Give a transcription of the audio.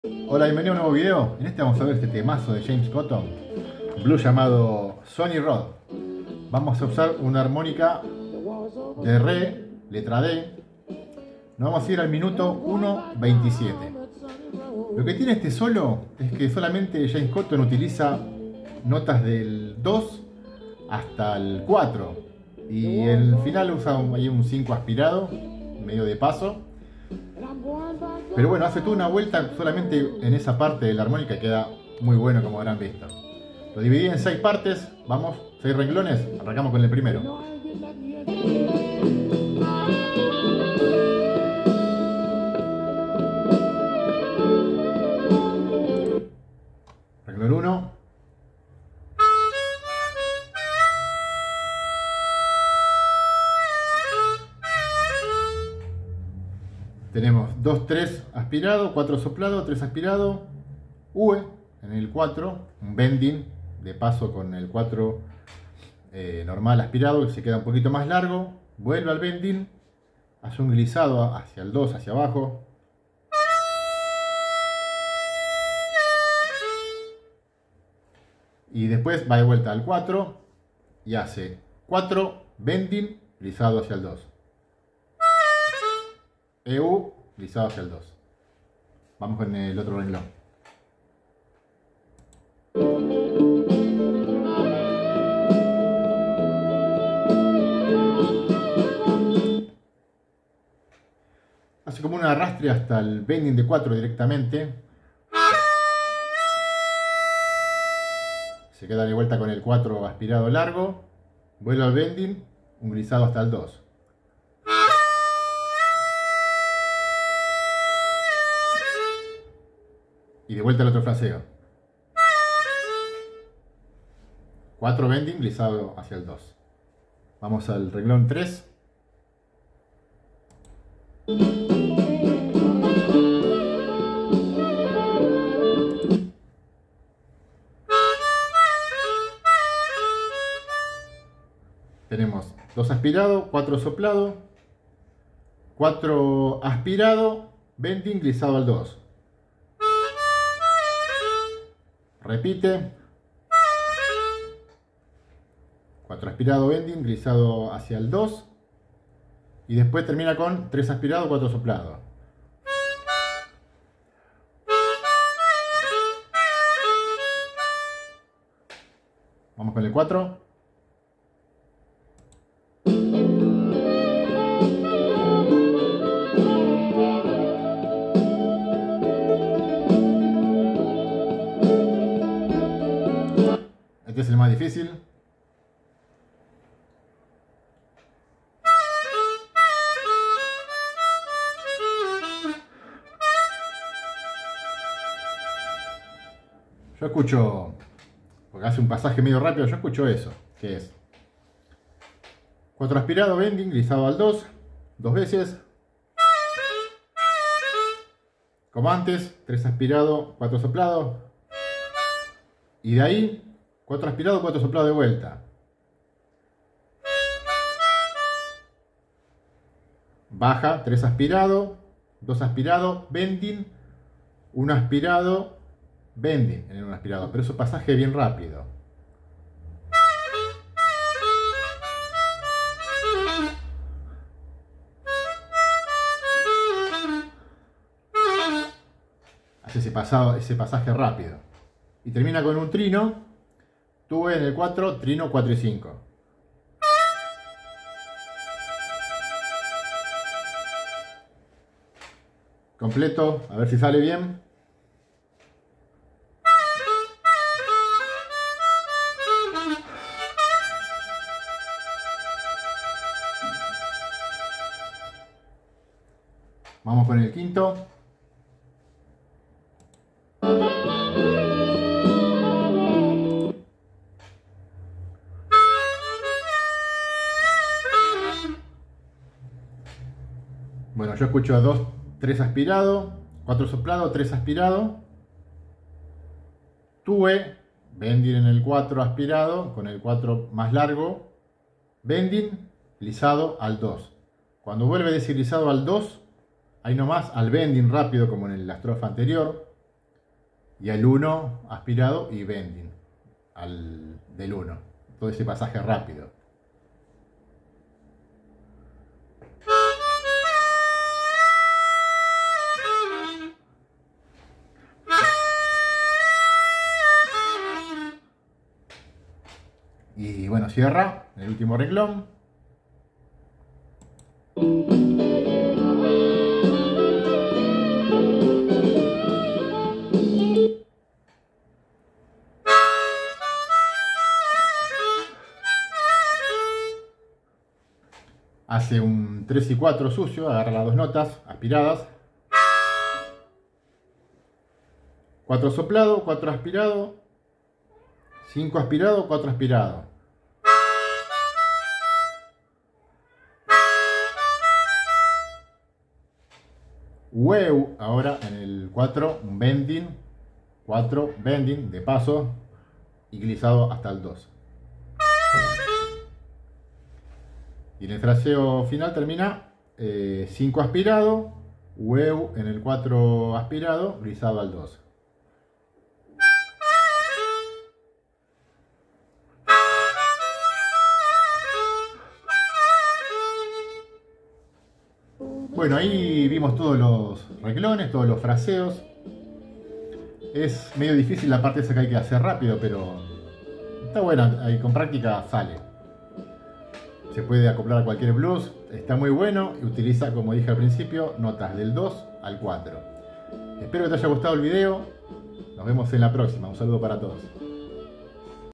Hola, bienvenido a un nuevo video. En este vamos a ver este temazo de James Cotton, blues llamado Sonny Rod. Vamos a usar una armónica de Re, letra D. Nos vamos a ir al minuto 1:27. Lo que tiene este solo es que solamente James Cotton utiliza notas del 2 hasta el 4. Y en el final usa ahí un 5 aspirado, medio de paso. Pero bueno, hace toda una vuelta solamente en esa parte de la armónica, queda muy bueno, como habrán visto. Lo dividí en 6 partes, vamos, 6 renglones, arrancamos con el primero. Renglón 1. Tenemos 2, 3 aspirado, 4 soplado, 3 aspirado, UE en el 4, un bending de paso con el 4 normal aspirado, que se queda un poquito más largo, vuelve al bending, hace un glissado hacia el 2, hacia abajo, y después va de vuelta al 4 y hace 4 bending, glissado hacia el 2. EU, glissado hacia el 2. Vamos con el otro renglón. Hace como un arrastre hasta el bending de 4 directamente. Se queda de vuelta con el 4 aspirado largo. Vuelve al bending, un glissado hasta el 2. Y de vuelta al otro fraseo. 4 bending, glissado hacia el 2. Vamos al renglón 3. Tenemos 2 aspirado, 4 soplado, 4 aspirado, bending, glissado al 2. Repite. 4 aspirado, bending, glissado hacia el 2. Y después termina con 3 aspirado, 4 soplado. Vamos con el 4. Este es el más difícil. Yo escucho, porque hace un pasaje medio rápido, yo escucho eso, que es 4 aspirado, bending, glissado al 2, 2 veces. Como antes, 3 aspirado, 4 soplado. Y de ahí 4 aspirado, 4 soplado de vuelta. Baja, 3 aspirado, 2 aspirado, bending, 1 aspirado, bending en un aspirado. Pero eso pasaje bien rápido. Hace ese pasaje rápido. Y termina con un trino. Tuve en el 4, trino 4 y 5. Completo, a ver si sale bien. Vamos con el quinto. Bueno, yo escucho 2, 3 aspirado, 4 soplado, 3 aspirado. Tuve bending en el 4 aspirado, con el 4 más largo. Bending, glissado al 2. Cuando vuelve deslizado al 2, ahí nomás al bending rápido como en la estrofa anterior. y al 1 aspirado y bending del 1. Todo ese pasaje rápido. Y bueno, cierra en el último renglón. Hace un 3 y 4 sucio, agarra las dos notas aspiradas. 4 soplado, 4 aspirado, 5 aspirado, 4 aspirado. Weu, ahora en el 4, un bending, 4 bending de paso y glissado hasta el 2. Y en el fraseo final termina 5 aspirado, Weu en el 4 aspirado, glissado al 2. Bueno, ahí vimos todos los renglones, todos los fraseos. Es medio difícil la parte esa que hay que hacer rápido, pero está buena, ahí con práctica sale. Se puede acoplar a cualquier blues, está muy bueno y utiliza, como dije al principio, notas del 2 al 4. Espero que te haya gustado el video, nos vemos en la próxima, un saludo para todos.